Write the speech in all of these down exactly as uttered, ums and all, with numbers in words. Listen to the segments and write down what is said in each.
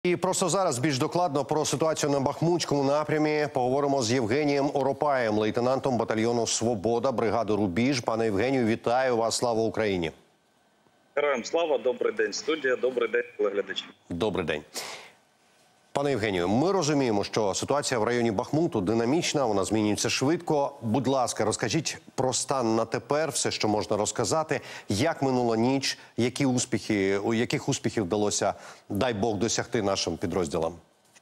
І просто зараз більш докладно про ситуацію на Бахмутському напрямі поговоримо з Євгенієм Оропаєм, лейтенантом батальйону «Свобода» бригади «Рубіж». Пане Євгенію, вітаю вас! Слава Україні! Героям слава! Добрий день, студія! Добрий день, телеглядачі! Добрий день! Пане Євгенію, ми розуміємо, що ситуація в районі Бахмуту динамічна, вона змінюється швидко. Будь ласка, розкажіть про стан на тепер, все, що можна розказати. Як минула ніч, які успіхи, яких успіхів вдалося, дай Бог, досягти нашим підрозділам?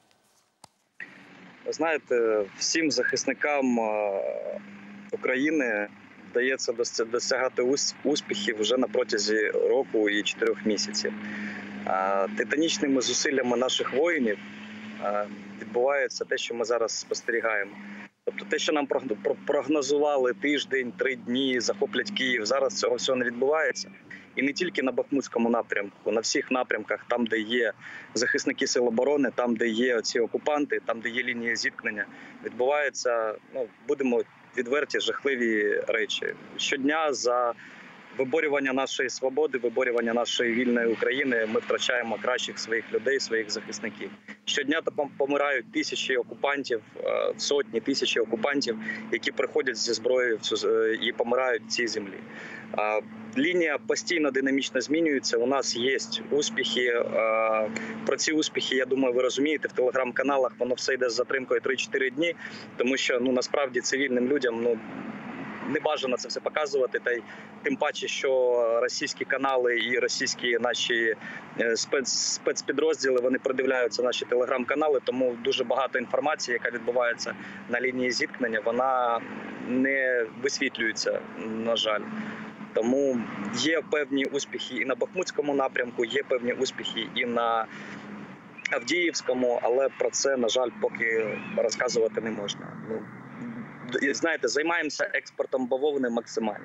Ви знаєте, всім захисникам України вдається досягати успіхів вже на протязі року і чотирьох місяців. Титанічними зусиллями наших воїнів відбувається те, що ми зараз спостерігаємо. Тобто те, що нам прогнозували тиждень, три дні, захоплять Київ, зараз цього всього не відбувається. І не тільки на Бахмутському напрямку, на всіх напрямках, там, де є захисники Сил оборони, там, де є ці окупанти, там, де є лінії зіткнення, відбуваються, ну, будемо відверті, жахливі речі. Щодня за виборювання нашої свободи, виборювання нашої вільної України ми втрачаємо кращих своїх людей, своїх захисників. Щодня там помирають тисячі окупантів, сотні, тисячі окупантів, які приходять зі зброєю і помирають в цій землі. Лінія постійно динамічно змінюється, у нас є успіхи. Про ці успіхи, я думаю, ви розумієте, в телеграм-каналах воно все йде з затримкою три-чотири дні, тому що ну, насправді цивільним людям ну, не бажано це все показувати, та й тим паче, що російські канали і російські наші спец, спецпідрозділи, вони продивляються наші телеграм-канали, тому дуже багато інформації, яка відбувається на лінії зіткнення, вона не висвітлюється, на жаль. Тому є певні успіхи і на Бахмутському напрямку, є певні успіхи і на Авдіївському, але про це, на жаль, поки розказувати не можна. Ну, знаєте, займаємося експортом бавовни максимально.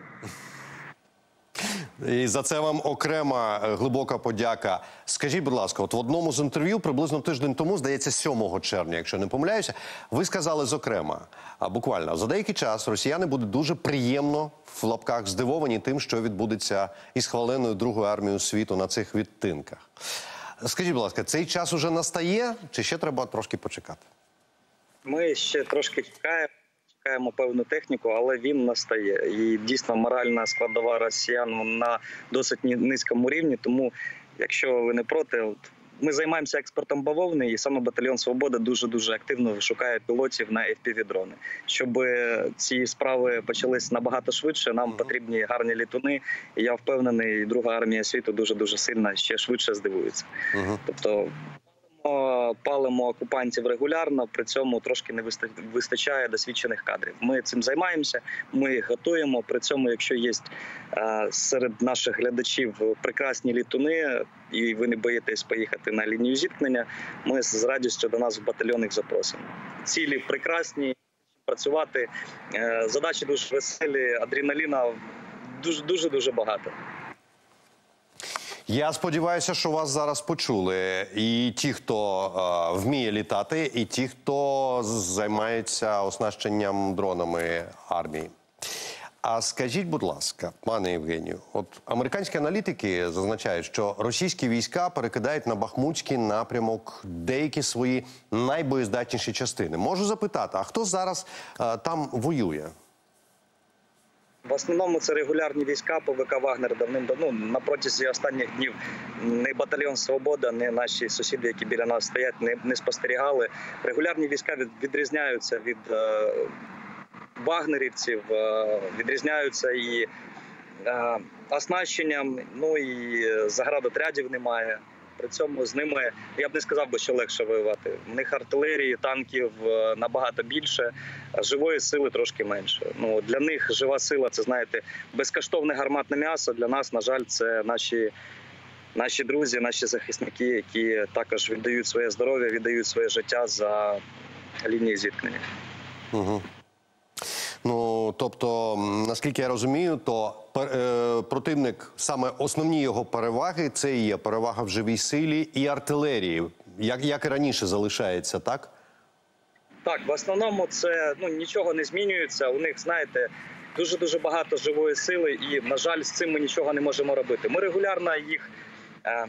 І за це вам окрема глибока подяка. Скажіть, будь ласка, от в одному з інтерв'ю приблизно тиждень тому, здається, сьомого червня, якщо не помиляюся, ви сказали зокрема, а буквально, за деякий час росіяни будуть дуже приємно, в лапках, здивовані тим, що відбудеться із хваленою Другою армією світу на цих відтинках. Скажіть, будь ласка, цей час уже настає, чи ще треба трошки почекати? Ми ще трошки чекаємо. Чекаємо певну техніку, але він настає. І дійсно моральна складова росіян на досить низькому рівні. Тому, якщо ви не проти, ми займаємося експортом бавовни, і саме батальйон «Свобода» дуже-дуже активно шукає пілотів на еф пі ві-дрони. Щоб ці справи почались набагато швидше, нам потрібні гарні літуни. І я впевнений, Друга армія світу дуже-дуже сильно ще швидше здивується. Uh-huh. Тобто палимо окупантів регулярно, при цьому трошки не вистачає досвідчених кадрів. Ми цим займаємося, ми їх готуємо. При цьому, якщо є серед наших глядачів прекрасні літуни, і ви не боїтесь поїхати на лінію зіткнення, ми з радістю до нас в батальйон їх запросимо. Цілі прекрасні, працювати, задачі дуже веселі, адреналіна дуже-дуже багато. Я сподіваюся, що вас зараз почули і ті, хто е, вміє літати, і ті, хто займається оснащенням дронами армії. А скажіть, будь ласка, пане Євгенію, от американські аналітики зазначають, що російські війська перекидають на Бахмутський напрямок деякі свої найбоєздатніші частини. Можу запитати, а хто зараз е, там воює? В основному це регулярні війська ПВК «Вагнер» давним-давно. На протязі останніх днів не батальйон «Свобода», не наші сусіди, які біля нас стоять, не, не спостерігали. Регулярні війська від, відрізняються від е, вагнерівців, е, відрізняються і е, оснащенням, ну і заградотрядів немає. При цьому з ними, я б не сказав би, що легше воювати. В них артилерії, танків набагато більше, а живої сили трошки менше. Ну, для них жива сила – це, знаєте, безкоштовне гарматне м'ясо. Для нас, на жаль, це наші, наші друзі, наші захисники, які також віддають своє здоров'я, віддають своє життя за лінії зіткнення. Угу. Ну, тобто, наскільки я розумію, то е, противник, саме основні його переваги, це і є перевага в живій силі і артилерії, як, як і раніше залишається, так? Так, в основному це, ну, нічого не змінюється, у них, знаєте, дуже-дуже багато живої сили і, на жаль, з цим ми нічого не можемо робити. Ми регулярно їх е,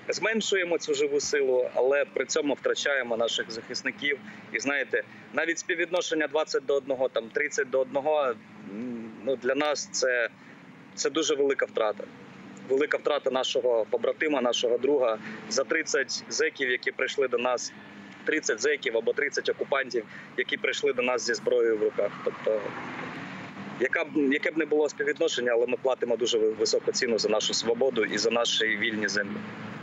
зменшуємо цю живу силу, але при цьому втрачаємо наших захисників. І знаєте, навіть співвідношення двадцять до одного, там тридцять до одного, ну, для нас це, це дуже велика втрата. Велика втрата нашого побратима, нашого друга. За тридцять зеків, які прийшли до нас, тридцять зеків або тридцять окупантів, які прийшли до нас зі зброєю в руках. Тобто, яка б, яке б не було співвідношення, але ми платимо дуже високу ціну за нашу свободу і за наші вільні землі.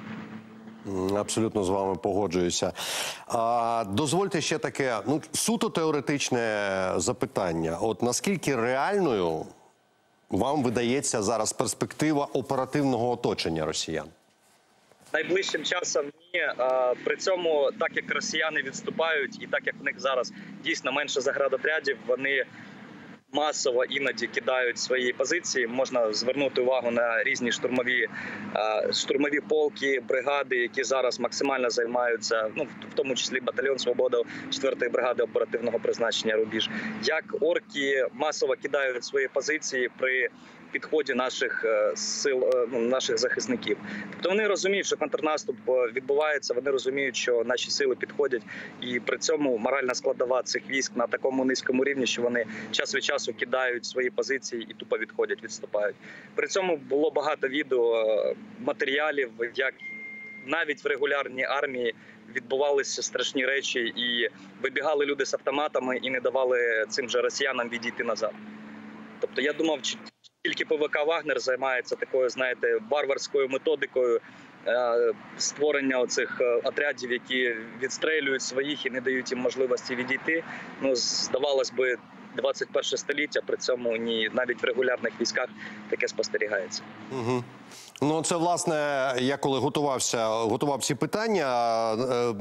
Абсолютно з вами погоджуюся. А, дозвольте ще таке, ну, суто теоретичне запитання. От наскільки реальною вам видається зараз перспектива оперативного оточення росіян? Найближчим часом ні. При цьому, так як росіяни відступають і так як в них зараз дійсно менше заградотрядів, вони масово іноді кидають свої позиції. Можна звернути увагу на різні штурмові, штурмові полки, бригади, які зараз максимально займаються, ну, в тому числі батальйон «Свобода» четвертої бригади оперативного призначення «Рубіж». Як орки масово кидають свої позиції при підході наших сил, ну, наших захисників. Тобто вони розуміють, що контрнаступ відбувається, вони розуміють, що наші сили підходять, і при цьому моральна складова цих військ на такому низькому рівні, що вони час від часу кидають свої позиції і тупо відходять, відступають. При цьому було багато відео, матеріалів, як навіть в регулярній армії відбувалися страшні речі, і вибігали люди з автоматами і не давали цим же росіянам відійти назад. Тобто я думав, тільки ПВК «Вагнер» займається такою, знаєте, варварською методикою е, створення оцих отрядів, які відстрелюють своїх і не дають їм можливості відійти. Ну, здавалось би, двадцять перше століття, при цьому ні, навіть в регулярних військах таке спостерігається. Угу. Ну, це, власне, я коли готувався, готував ці питання,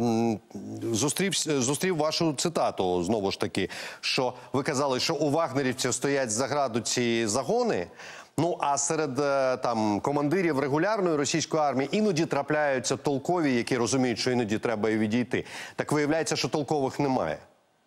зустрів, зустрів вашу цитату, знову ж таки, що ви казали, що у вагнерівців стоять за граду ці загони, ну, а серед там командирів регулярної російської армії іноді трапляються толкові, які розуміють, що іноді треба і відійти. Так виявляється, що толкових немає.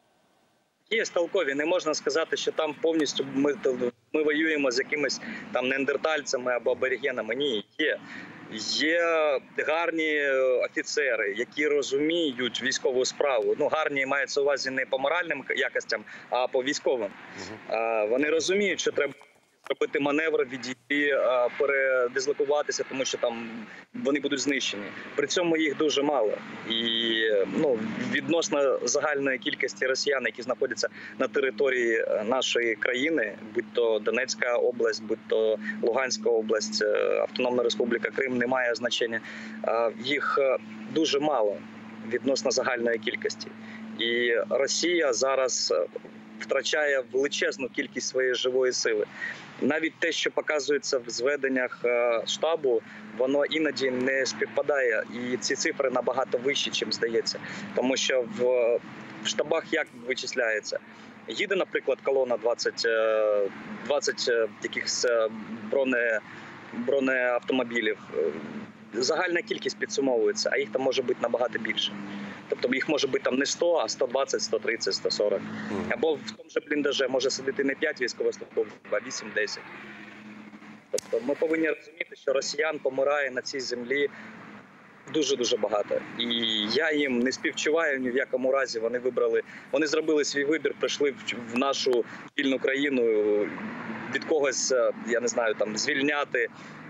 Є толкові, не можна сказати, що там повністю ми, ми воюємо з якимись там неандертальцями або аборигенами. Ні, є. Є гарні офіцери, які розуміють військову справу. Ну, гарні мається на увазі не по моральним якостям, а по військовим. Uh-huh. Вони розуміють, що треба робити маневр, відійти, передислокуватися, тому що там вони будуть знищені. При цьому їх дуже мало. І, ну, відносно загальної кількості росіян, які знаходяться на території нашої країни, будь то Донецька область, будь то Луганська область, Автономна Республіка Крим, не має значення. Їх дуже мало відносно загальної кількості. І Росія зараз втрачає величезну кількість своєї живої сили. Навіть те, що показується в зведеннях штабу, воно іноді не співпадає. І ці цифри набагато вищі, чим здається. Тому що в, в штабах як вичисляється? Їде, наприклад, колона двадцять, двадцять якихось броне, бронеавтомобілів. Загальна кількість підсумовується, а їх там може бути набагато більше. Тобто їх може бути там не сто, а сто двадцять, сто тридцять, сто сорок. Або в тому же бліндаже може сидіти не п'ять військовослужбовців, а вісім-десять. Тобто ми повинні розуміти, що росіян помирає на цій землі дуже-дуже багато. І я їм не співчуваю ні в якому разі. Вони вибрали, вони зробили свій вибір, прийшли в нашу вільну країну, від когось, я не знаю, там звільняти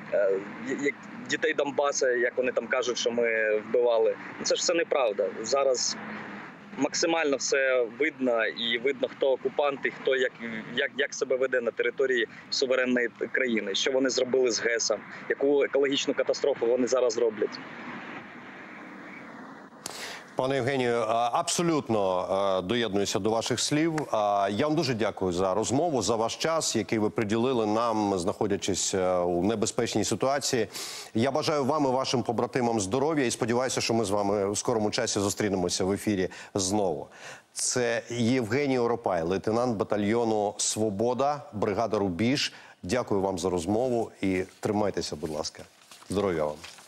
дітей Донбасу, як вони там кажуть, що ми вбивали. Це ж все неправда. Зараз максимально все видно, і видно, хто окупант, і хто як, як, як себе веде на території суверенної країни, що вони зробили з ГЕСом, яку екологічну катастрофу вони зараз роблять. Пане Євгенію, абсолютно доєднуюся до ваших слів. Я вам дуже дякую за розмову, за ваш час, який ви приділили нам, знаходячись у небезпечній ситуації. Я бажаю вам і вашим побратимам здоров'я і сподіваюся, що ми з вами у скорому часі зустрінемося в ефірі знову. Це Євгеній Оропай, лейтенант батальйону «Свобода», бригада «Рубіж». Дякую вам за розмову і тримайтеся, будь ласка. Здоров'я вам.